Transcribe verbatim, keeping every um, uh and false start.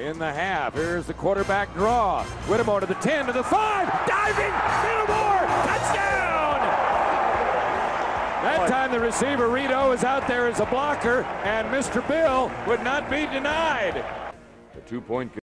in the half. Here's the quarterback draw. Whittemore to the ten, to the five, diving, Whittemore, touchdown! That time the receiver, Rito, is out there as a blocker, and Mister Bill would not be denied. The two-point